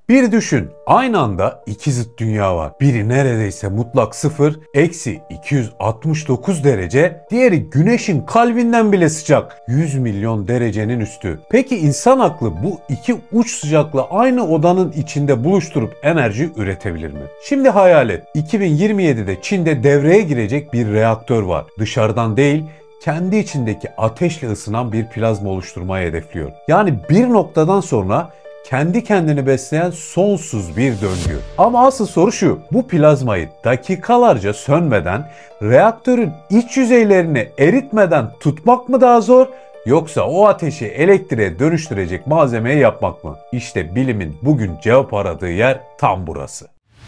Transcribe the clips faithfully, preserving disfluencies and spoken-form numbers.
Bir düşün, aynı anda iki zıt dünya var. Biri neredeyse mutlak sıfır, eksi iki yüz altmış dokuz derece, diğeri güneşin kalbinden bile sıcak, yüz milyon derecenin üstü. Peki insan aklı bu iki uç sıcaklığı aynı odanın içinde buluşturup enerji üretebilir mi? Şimdi hayal et, iki bin yirmi yedide Çin'de devreye girecek bir reaktör var. Dışarıdan değil, kendi içindeki ateşle ısınan bir plazma oluşturmayı hedefliyor. Yani bir noktadan sonra kendi kendini besleyen sonsuz bir döngü. Ama asıl soru şu, bu plazmayı dakikalarca sönmeden, reaktörün iç yüzeylerini eritmeden tutmak mı daha zor, yoksa o ateşi elektriğe dönüştürecek malzemeyi yapmak mı? İşte bilimin bugün cevap aradığı yer tam burası.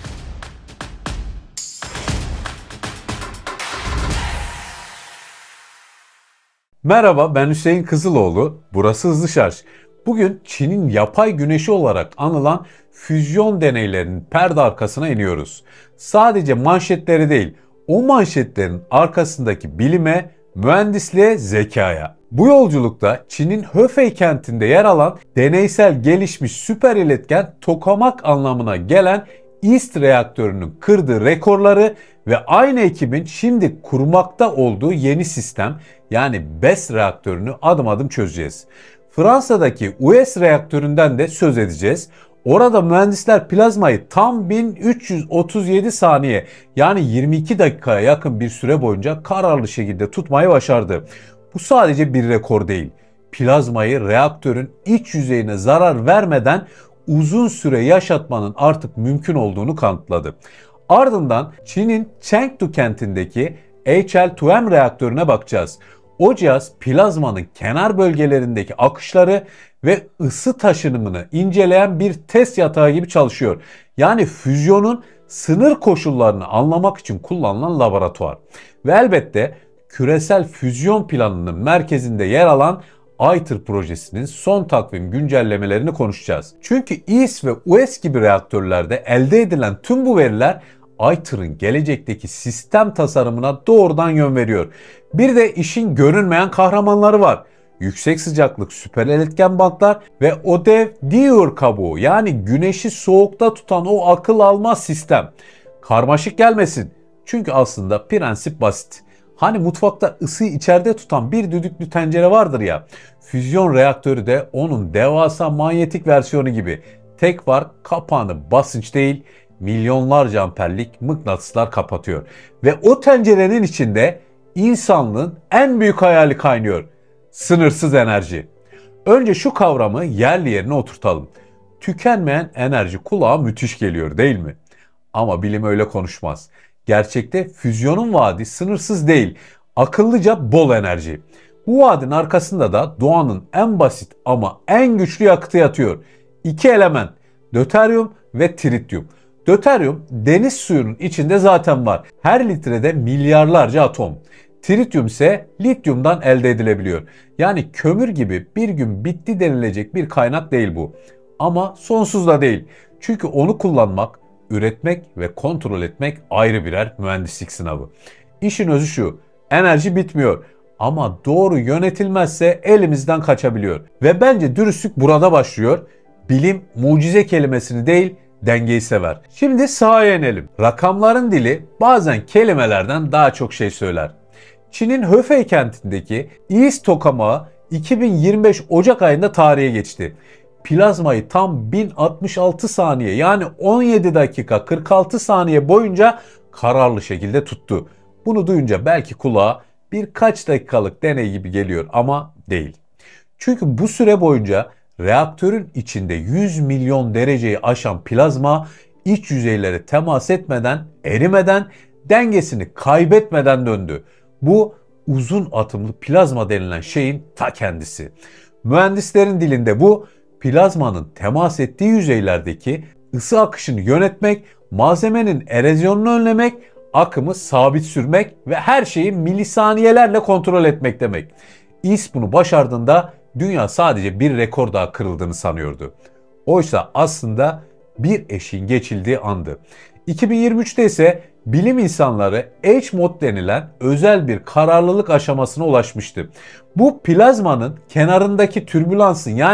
Merhaba, ben Hüseyin Kızıloğlu. Burası Hızlı Şarj. Bugün Çin'in yapay güneşi olarak anılan füzyon deneylerinin perde arkasına iniyoruz. Sadece manşetleri değil, o manşetlerin arkasındaki bilime, mühendisliğe, zekaya. Bu yolculukta Çin'in Hefei kentinde yer alan deneysel gelişmiş süper iletken tokamak anlamına gelen East reaktörünün kırdığı rekorları ve aynı ekibin şimdi kurmakta olduğu yeni sistem yani B E S reaktörünü adım adım çözeceğiz. Fransa'daki U S reaktöründen de söz edeceğiz. Orada mühendisler plazmayı tam bin üç yüz otuz yedi saniye yani yirmi iki dakikaya yakın bir süre boyunca kararlı şekilde tutmayı başardı. Bu sadece bir rekor değil. Plazmayı reaktörün iç yüzeyine zarar vermeden uzun süre yaşatmanın artık mümkün olduğunu kanıtladı. Ardından Çin'in Chengdu kentindeki H L iki M reaktörüne bakacağız. O cihaz plazmanın kenar bölgelerindeki akışları ve ısı taşınımını inceleyen bir test yatağı gibi çalışıyor. Yani füzyonun sınır koşullarını anlamak için kullanılan laboratuvar. Ve elbette küresel füzyon planının merkezinde yer alan ITER projesinin son takvim güncellemelerini konuşacağız. Çünkü E S ve U S gibi reaktörlerde elde edilen tüm bu veriler ITER'ın gelecekteki sistem tasarımına doğrudan yön veriyor. Bir de işin görünmeyen kahramanları var. Yüksek sıcaklık süper iletken bantlar ve o dev Diur kabuğu yani güneşi soğukta tutan o akıl almaz sistem. Karmaşık gelmesin. Çünkü aslında prensip basit. Hani mutfakta ısıyı içeride tutan bir düdüklü tencere vardır ya. Füzyon reaktörü de onun devasa manyetik versiyonu gibi. Tek var, kapağını basınç değil, milyonlarca amperlik mıknatıslar kapatıyor. Ve o tencerenin içinde insanlığın en büyük hayali kaynıyor. Sınırsız enerji. Önce şu kavramı yerli yerine oturtalım. Tükenmeyen enerji kulağa müthiş geliyor değil mi? Ama bilim öyle konuşmaz. Gerçekte füzyonun vaadi sınırsız değil, akıllıca bol enerji. Bu vaadin arkasında da doğanın en basit ama en güçlü yakıtı yatıyor. İki element, döteryum ve tritium. Döteryum deniz suyunun içinde zaten var. Her litrede milyarlarca atom. Tritium ise lityumdan elde edilebiliyor. Yani kömür gibi bir gün bitti denilecek bir kaynak değil bu. Ama sonsuz da değil. Çünkü onu kullanmak, üretmek ve kontrol etmek ayrı birer mühendislik sınavı. İşin özü şu, enerji bitmiyor ama doğru yönetilmezse elimizden kaçabiliyor. Ve bence dürüstlük burada başlıyor. Bilim mucize kelimesini değil, dengeyi sever. Şimdi sahaya inelim. Rakamların dili bazen kelimelerden daha çok şey söyler. Çin'in Hefei kentindeki E S tokamağı iki bin yirmi beş Ocak ayında tarihe geçti. Plazmayı tam bin altmış altı saniye yani on yedi dakika kırk altı saniye boyunca kararlı şekilde tuttu. Bunu duyunca belki kulağa birkaç dakikalık deney gibi geliyor ama değil. Çünkü bu süre boyunca reaktörün içinde yüz milyon dereceyi aşan plazma iç yüzeylere temas etmeden, erimeden, dengesini kaybetmeden döndü. Bu uzun atımlı plazma denilen şeyin ta kendisi. Mühendislerin dilinde bu plazmanın temas ettiği yüzeylerdeki ısı akışını yönetmek, malzemenin erozyonunu önlemek, akımı sabit sürmek ve her şeyi milisaniyelerle kontrol etmek demek. E S bunu başardığında dünya sadece bir rekor daha kırıldığını sanıyordu. Oysa aslında bir eşiğin geçildiği andı. iki bin yirmi üçte ise bilim insanları H-mod denilen özel bir kararlılık aşamasına ulaşmıştı. Bu plazmanın kenarındaki türbülansın yani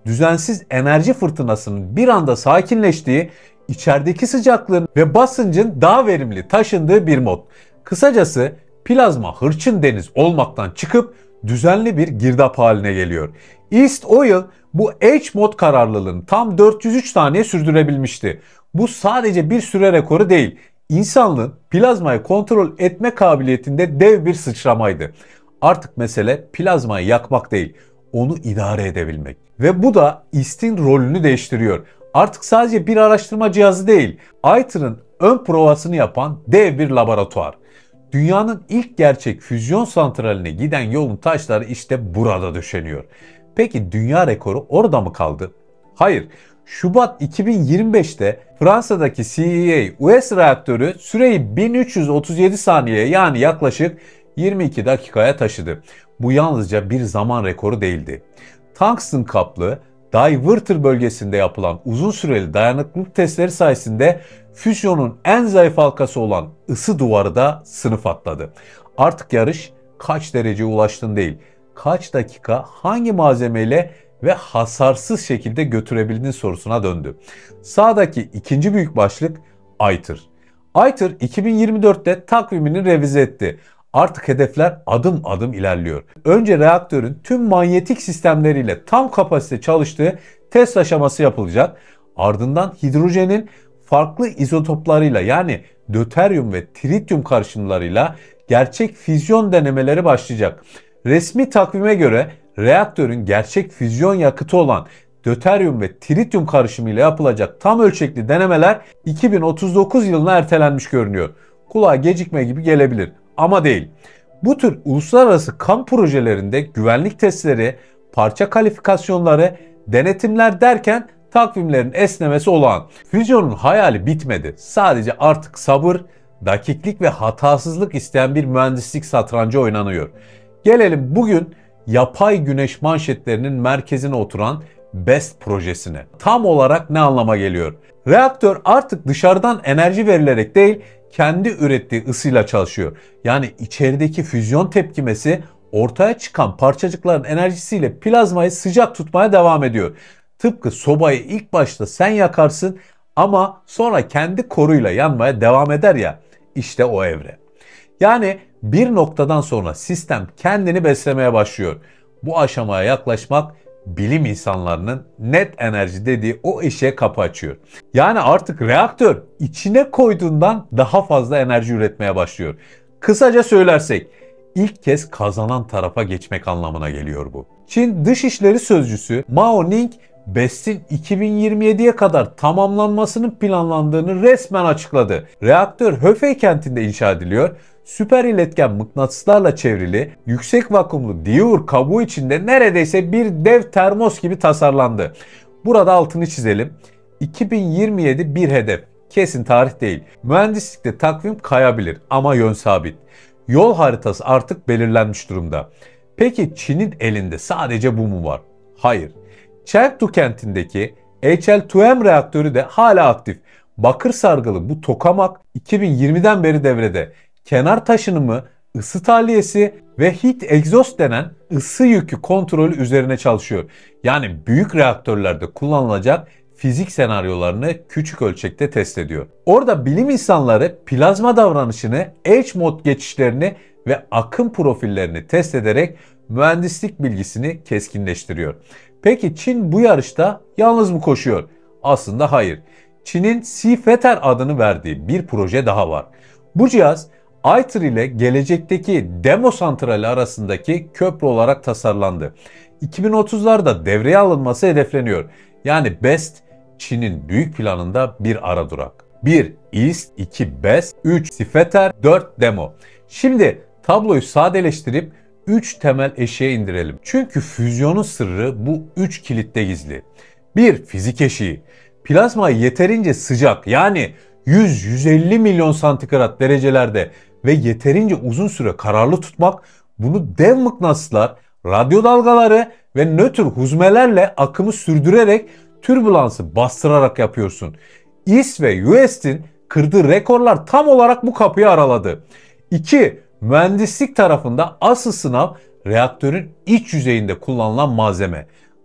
düzensiz enerji fırtınasının bir anda sakinleştiği, içerideki sıcaklığın ve basıncın daha verimli taşındığı bir mod. Kısacası plazma hırçın deniz olmaktan çıkıp düzenli bir girdap haline geliyor. East Oil bu H mod kararlılığını tam dört yüz üç saniye sürdürebilmişti. Bu sadece bir süre rekoru değil, insanlığın plazmayı kontrol etme kabiliyetinde dev bir sıçramaydı. Artık mesele plazmayı yakmak değil, onu idare edebilmek. Ve bu da East'in rolünü değiştiriyor. Artık sadece bir araştırma cihazı değil, ITER'ın ön provasını yapan dev bir laboratuvar. Dünyanın ilk gerçek füzyon santraline giden yolun taşları işte burada döşeniyor. Peki dünya rekoru orada mı kaldı? Hayır. Şubat iki bin yirmi beşte Fransa'daki C E A U S reaktörü süreyi bin üç yüz otuz yedi saniyeye, yani yaklaşık yirmi iki dakikaya taşıdı. Bu yalnızca bir zaman rekoru değildi. Tungsten kaplı Divertor bölgesinde yapılan uzun süreli dayanıklılık testleri sayesinde füzyonun en zayıf halkası olan ısı duvarı da sınıf atladı. Artık yarış kaç dereceye ulaştın değil, kaç dakika hangi malzemeyle ve hasarsız şekilde götürebildin sorusuna döndü. Sağdaki ikinci büyük başlık ITER. ITER iki bin yirmi dörtte takvimini revize etti. Artık hedefler adım adım ilerliyor. Önce reaktörün tüm manyetik sistemleriyle tam kapasite çalıştığı test aşaması yapılacak. Ardından hidrojenin farklı izotoplarıyla, yani döteryum ve trityum karışımlarıyla gerçek füzyon denemeleri başlayacak. Resmi takvime göre reaktörün gerçek füzyon yakıtı olan döteryum ve trityum karışımıyla yapılacak tam ölçekli denemeler iki bin otuz dokuz yılına ertelenmiş görünüyor. Kulağa gecikme gibi gelebilir ama değil. Bu tür uluslararası kamp projelerinde güvenlik testleri, parça kalifikasyonları, denetimler derken takvimlerin esnemesi olağan. Füzyonun hayali bitmedi. Sadece artık sabır, dakiklik ve hatasızlık isteyen bir mühendislik satrancı oynanıyor. Gelelim bugün yapay güneş manşetlerinin merkezine oturan BEST projesine. Tam olarak ne anlama geliyor? Reaktör artık dışarıdan enerji verilerek değil, kendi ürettiği ısıyla çalışıyor. Yani içerideki füzyon tepkimesi ortaya çıkan parçacıkların enerjisiyle plazmayı sıcak tutmaya devam ediyor. Tıpkı sobayı ilk başta sen yakarsın ama sonra kendi koruyla yanmaya devam eder ya, işte o evre. Yani bir noktadan sonra sistem kendini beslemeye başlıyor. Bu aşamaya yaklaşmak bilim insanlarının net enerji dediği o eşiğe kapı açıyor. Yani artık reaktör içine koyduğundan daha fazla enerji üretmeye başlıyor. Kısaca söylersek ilk kez kazanan tarafa geçmek anlamına geliyor bu. Çin Dışişleri Sözcüsü Mao Ning, BEST'in iki bin yirmi yediye kadar tamamlanmasının planlandığını resmen açıkladı. Reaktör Höfei kentinde inşa ediliyor. Süper iletken mıknatıslarla çevrili, yüksek vakumlu Dior kabuğu içinde neredeyse bir dev termos gibi tasarlandı. Burada altını çizelim. iki bin yirmi yedi bir hedef. Kesin tarih değil. Mühendislikte takvim kayabilir ama yön sabit. Yol haritası artık belirlenmiş durumda. Peki Çin'in elinde sadece bu mu var? Hayır. Chengdu kentindeki H L iki M reaktörü de hala aktif. Bakır sargılı bu tokamak iki bin yirmiden beri devrede. Kenar taşınımı, ısı tahliyesi ve heat exhaust denen ısı yükü kontrolü üzerine çalışıyor. Yani büyük reaktörlerde kullanılacak fizik senaryolarını küçük ölçekte test ediyor. Orada bilim insanları plazma davranışını, H mod geçişlerini ve akım profillerini test ederek mühendislik bilgisini keskinleştiriyor. Peki Çin bu yarışta yalnız mı koşuyor? Aslında hayır. Çin'in Seafetter adını verdiği bir proje daha var. Bu cihaz ITER ile gelecekteki demo santrali arasındaki köprü olarak tasarlandı. iki bin otuzlarda devreye alınması hedefleniyor. Yani BEST Çin'in büyük planında bir ara durak. bir East, iki BEST, üç Seafetter, dört demo. Şimdi tabloyu sadeleştirip üç temel eşiğe indirelim. Çünkü füzyonun sırrı bu üç kilitte gizli. bir Fizik eşiği. Plazmayı yeterince sıcak, yani yüz yüz elli milyon santigrat derecelerde ve yeterince uzun süre kararlı tutmak, bunu dev mıknatıslar, radyo dalgaları ve nötr huzmelerle akımı sürdürerek türbülansı bastırarak yapıyorsun. East ve U S'in kırdığı rekorlar tam olarak bu kapıyı araladı. iki Mühendislik tarafında asıl sınav reaktörün iç yüzeyinde kullanılan malzeme.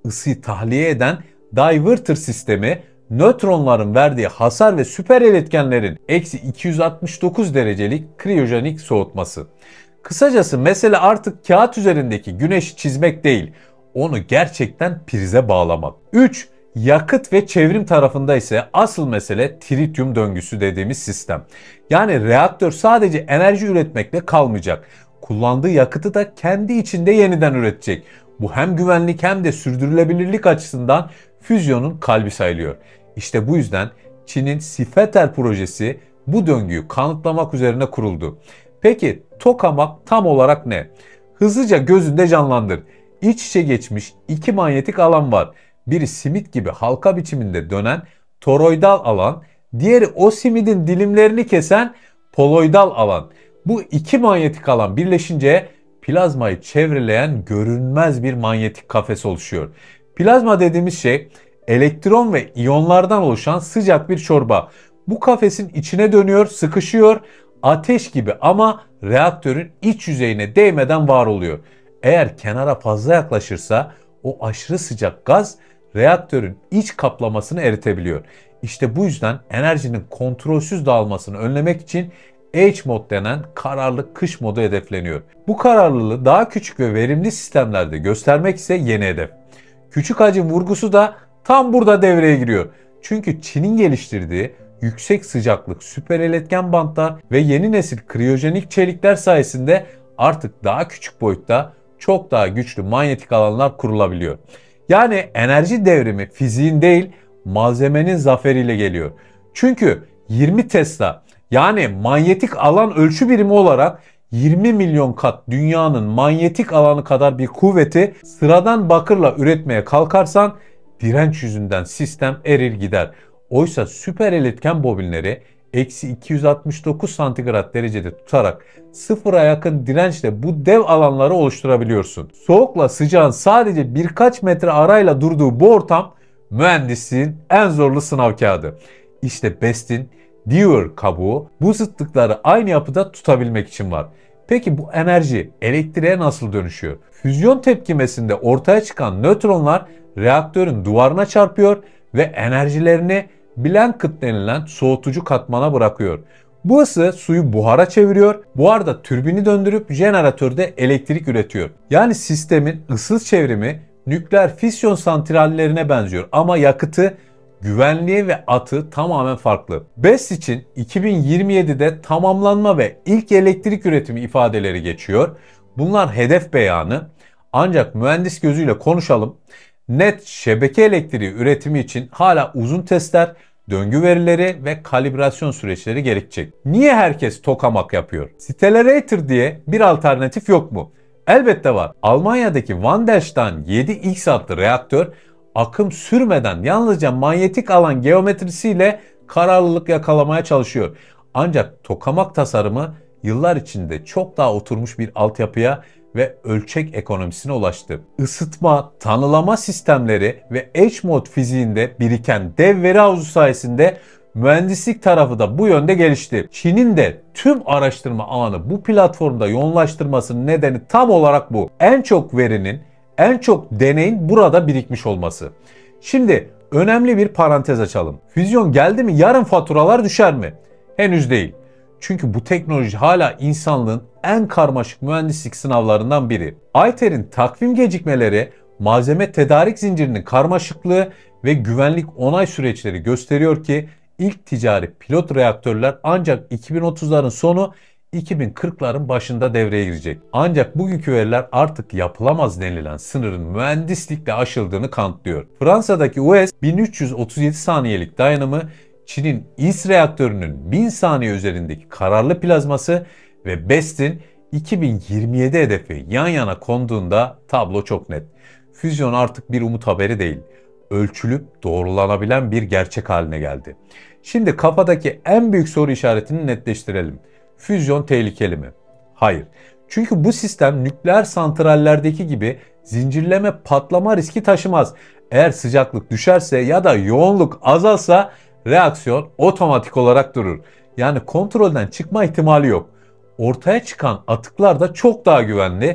ısıyı tahliye eden diverter sistemi, nötronların verdiği hasar ve süper iletkenlerin eksi iki yüz altmış dokuz derecelik kriyojenik soğutması. Kısacası mesele artık kağıt üzerindeki güneşi çizmek değil, onu gerçekten prize bağlamak. üç. Yakıt ve çevrim tarafında ise asıl mesele trityum döngüsü dediğimiz sistem. Yani reaktör sadece enerji üretmekle kalmayacak. Kullandığı yakıtı da kendi içinde yeniden üretecek. Bu hem güvenlik hem de sürdürülebilirlik açısından füzyonun kalbi sayılıyor. İşte bu yüzden Çin'in Sifeter projesi bu döngüyü kanıtlamak üzerine kuruldu. Peki tokamak tam olarak ne? Hızlıca gözünde canlandır. İç içe geçmiş iki manyetik alan var. Biri simit gibi halka biçiminde dönen toroidal alan, diğeri o simidin dilimlerini kesen poloidal alan. Bu iki manyetik alan birleşince plazmayı çevreleyen görünmez bir manyetik kafes oluşuyor. Plazma dediğimiz şey elektron ve iyonlardan oluşan sıcak bir çorba. Bu kafesin içine dönüyor, sıkışıyor, ateş gibi ama reaktörün iç yüzeyine değmeden var oluyor. Eğer kenara fazla yaklaşırsa o aşırı sıcak gaz reaktörün iç kaplamasını eritebiliyor. İşte bu yüzden enerjinin kontrolsüz dağılmasını önlemek için H-Mod denen kararlı kış modu hedefleniyor. Bu kararlılığı daha küçük ve verimli sistemlerde göstermek ise yeni hedef. Küçük hacim vurgusu da tam burada devreye giriyor. Çünkü Çin'in geliştirdiği yüksek sıcaklık süper iletken bantlar ve yeni nesil kriyojenik çelikler sayesinde artık daha küçük boyutta çok daha güçlü manyetik alanlar kurulabiliyor. Yani enerji devrimi fiziğin değil malzemenin zaferiyle geliyor. Çünkü yirmi Tesla yani manyetik alan ölçü birimi olarak yirmi milyon kat dünyanın manyetik alanı kadar bir kuvveti sıradan bakırla üretmeye kalkarsan direnç yüzünden sistem erir gider. Oysa süper iletken bobinleri eksi iki yüz altmış dokuz santigrat derecede tutarak sıfıra yakın dirençle bu dev alanları oluşturabiliyorsun. Soğukla sıcağın sadece birkaç metre arayla durduğu bu ortam mühendisliğin en zorlu sınav kağıdı. İşte BEST'in Dewar kabuğu bu zıtlıkları aynı yapıda tutabilmek için var. Peki bu enerji elektriğe nasıl dönüşüyor? Füzyon tepkimesinde ortaya çıkan nötronlar reaktörün duvarına çarpıyor ve enerjilerini blanket denilen soğutucu katmana bırakıyor. Bu ısı suyu buhara çeviriyor. Buhar da türbini döndürüp jeneratörde elektrik üretiyor. Yani sistemin ısı çevrimi nükleer fisyon santrallerine benziyor ama yakıtı, güvenliği ve atı tamamen farklı. BEST için iki bin yirmi yedide tamamlanma ve ilk elektrik üretimi ifadeleri geçiyor. Bunlar hedef beyanı. Ancak mühendis gözüyle konuşalım. Net şebeke elektriği üretimi için hala uzun testler, döngü verileri ve kalibrasyon süreçleri gerekecek. Niye herkes tokamak yapıyor? Stellarator diye bir alternatif yok mu? Elbette var. Almanya'daki Van der Staan yedi X adlı reaktör akım sürmeden yalnızca manyetik alan geometrisiyle kararlılık yakalamaya çalışıyor. Ancak tokamak tasarımı yıllar içinde çok daha oturmuş bir altyapıya ve ölçek ekonomisine ulaştı. Isıtma, tanılama sistemleri ve H-Mod fiziğinde biriken dev veri havuzu sayesinde mühendislik tarafı da bu yönde gelişti. Çin'in de tüm araştırma ağını bu platformda yoğunlaştırmasının nedeni tam olarak bu. En çok verinin, en çok deneyin burada birikmiş olması. Şimdi önemli bir parantez açalım. Füzyon geldi mi yarın faturalar düşer mi? Henüz değil. Çünkü bu teknoloji hala insanlığın en karmaşık mühendislik sınavlarından biri. Ayter'in takvim gecikmeleri, malzeme tedarik zincirinin karmaşıklığı ve güvenlik onay süreçleri gösteriyor ki ilk ticari pilot reaktörler ancak iki bin otuzların sonu iki bin kırkların başında devreye girecek. Ancak bugünkü veriler artık yapılamaz denilen sınırın mühendislikle aşıldığını kanıtlıyor. Fransa'daki U S bin üç yüz otuz yedi saniyelik dayanımı, Çin'in I S reaktörünün bin saniye üzerindeki kararlı plazması ve BEST'in iki bin yirmi yedi hedefi yan yana konduğunda tablo çok net. Füzyon artık bir umut haberi değil, ölçülüp doğrulanabilen bir gerçek haline geldi. Şimdi kafadaki en büyük soru işaretini netleştirelim. Füzyon tehlikeli mi? Hayır. Çünkü bu sistem nükleer santrallerdeki gibi zincirleme patlama riski taşımaz. Eğer sıcaklık düşerse ya da yoğunluk azalsa reaksiyon otomatik olarak durur. Yani kontrolden çıkma ihtimali yok. Ortaya çıkan atıklar da çok daha güvenli.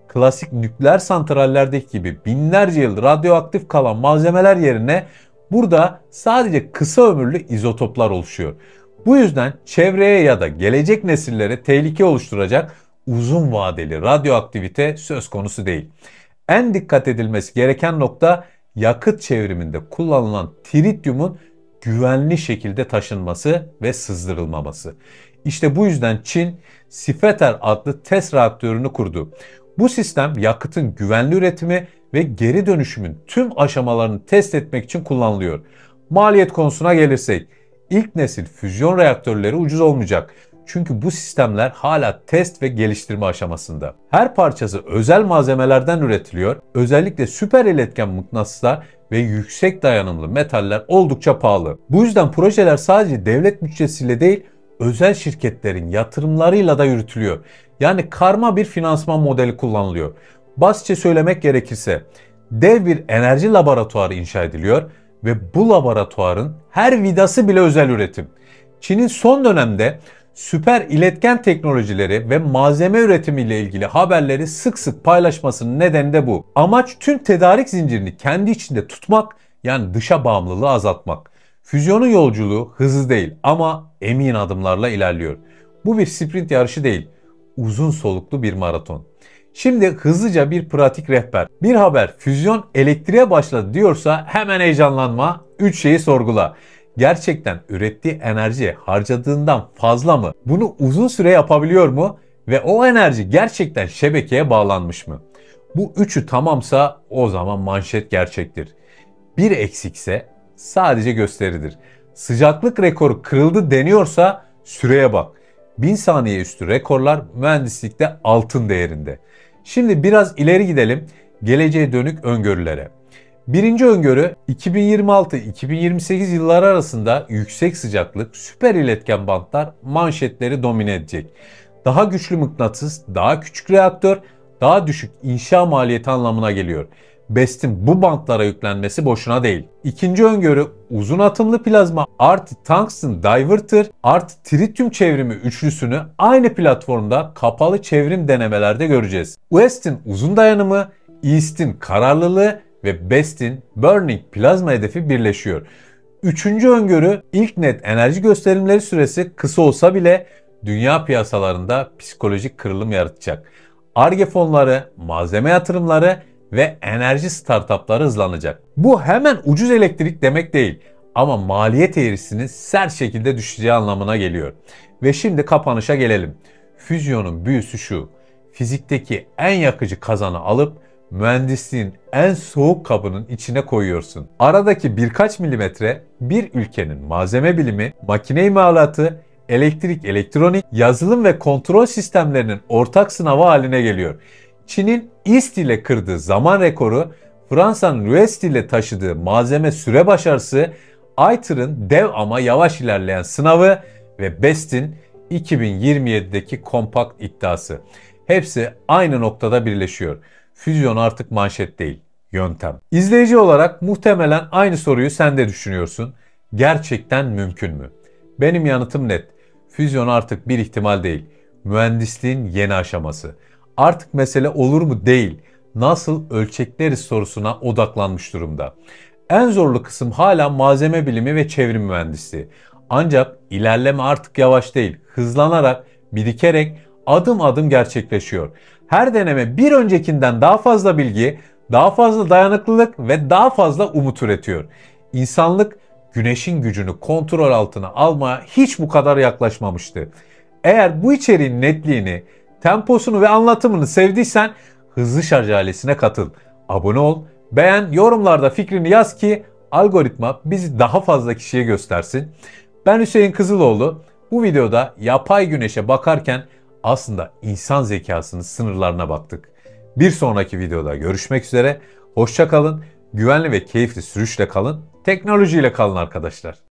klasik nükleer santrallerdeki gibi binlerce yıl radyoaktif kalan malzemeler yerine burada sadece kısa ömürlü izotoplar oluşuyor. Bu yüzden çevreye ya da gelecek nesillere tehlike oluşturacak uzun vadeli radyoaktivite söz konusu değil. En dikkat edilmesi gereken nokta yakıt çevriminde kullanılan tritiumun güvenli şekilde taşınması ve sızdırılmaması. İşte bu yüzden Çin Sifeter adlı test reaktörünü kurdu. Bu sistem yakıtın güvenli üretimi ve geri dönüşümün tüm aşamalarını test etmek için kullanılıyor. Maliyet konusuna gelirsek, ilk nesil füzyon reaktörleri ucuz olmayacak. Çünkü bu sistemler hala test ve geliştirme aşamasında. Her parçası özel malzemelerden üretiliyor. Özellikle süper iletken mıknatıslar ve yüksek dayanımlı metaller oldukça pahalı. Bu yüzden projeler sadece devlet bütçesiyle değil, özel şirketlerin yatırımlarıyla da yürütülüyor. Yani karma bir finansman modeli kullanılıyor. Basitçe söylemek gerekirse dev bir enerji laboratuvarı inşa ediliyor ve bu laboratuvarın her vidası bile özel üretim. Çin'in son dönemde süper iletken teknolojileri ve malzeme üretimi ile ilgili haberleri sık sık paylaşmasının nedeni de bu. Amaç tüm tedarik zincirini kendi içinde tutmak, yani dışa bağımlılığı azaltmak. Füzyonun yolculuğu hızlı değil ama emin adımlarla ilerliyor. Bu bir sprint yarışı değil, uzun soluklu bir maraton. Şimdi hızlıca bir pratik rehber. Bir haber füzyon elektriğe başladı diyorsa hemen heyecanlanma, üç şeyi sorgula. Gerçekten ürettiği enerji harcadığından fazla mı? Bunu uzun süre yapabiliyor mu? Ve o enerji gerçekten şebekeye bağlanmış mı? Bu üçü tamamsa o zaman manşet gerçektir. Bir eksikse sadece gösteridir. Sıcaklık rekoru kırıldı deniyorsa süreye bak. bin saniye üstü rekorlar mühendislikte altın değerinde. Şimdi biraz ileri gidelim geleceğe dönük öngörülere. Birinci öngörü iki bin yirmi altı iki bin yirmi sekiz yılları arasında yüksek sıcaklık, süper iletken bantlar manşetleri domine edecek. Daha güçlü mıknatıs, daha küçük reaktör, daha düşük inşa maliyeti anlamına geliyor. BEST'in bu bantlara yüklenmesi boşuna değil. İkinci öngörü uzun atımlı plazma artı tungsten diverter artı tritium çevrimi üçlüsünü aynı platformda kapalı çevrim denemelerde göreceğiz. West'in uzun dayanımı, East'in kararlılığı ve BEST'in burning plazma hedefi birleşiyor. Üçüncü öngörü ilk net enerji gösterimleri süresi kısa olsa bile dünya piyasalarında psikolojik kırılım yaratacak. Ar-Ge fonları, malzeme yatırımları ve enerji startupları hızlanacak. Bu hemen ucuz elektrik demek değil ama maliyet eğrisinin sert şekilde düşeceği anlamına geliyor. Ve şimdi kapanışa gelelim. Füzyonun büyüsü şu: fizikteki en yakıcı kazanı alıp mühendisliğin en soğuk kabının içine koyuyorsun. Aradaki birkaç milimetre bir ülkenin malzeme bilimi, makine imalatı, elektrik, elektronik, yazılım ve kontrol sistemlerinin ortak sınavı haline geliyor. Çin'in East ile kırdığı zaman rekoru, Fransa'nın West ile taşıdığı malzeme süre başarısı, ITER'ın dev ama yavaş ilerleyen sınavı ve BEST'in iki bin yirmi yedideki kompakt iddiası. Hepsi aynı noktada birleşiyor. Füzyon artık manşet değil, yöntem. İzleyici olarak muhtemelen aynı soruyu sen de düşünüyorsun. Gerçekten mümkün mü? Benim yanıtım net. Füzyon artık bir ihtimal değil. Mühendisliğin yeni aşaması. Artık mesele olur mu değil, nasıl ölçekleriz sorusuna odaklanmış durumda. En zorlu kısım hala malzeme bilimi ve çevrim mühendisliği. Ancak ilerleme artık yavaş değil, hızlanarak, birikerek adım adım gerçekleşiyor. Her deneme bir öncekinden daha fazla bilgi, daha fazla dayanıklılık ve daha fazla umut üretiyor. İnsanlık güneşin gücünü kontrol altına almaya hiç bu kadar yaklaşmamıştı. Eğer bu içeriğin netliğini, temposunu ve anlatımını sevdiysen Hızlı Şarj ailesine katıl. Abone ol, beğen, yorumlarda fikrini yaz ki algoritma bizi daha fazla kişiye göstersin. Ben Hüseyin Kızıloğlu. Bu videoda yapay güneşe bakarken aslında insan zekasının sınırlarına baktık. Bir sonraki videoda görüşmek üzere. Hoşça kalın, güvenli ve keyifli sürüşle kalın, teknolojiyle kalın arkadaşlar.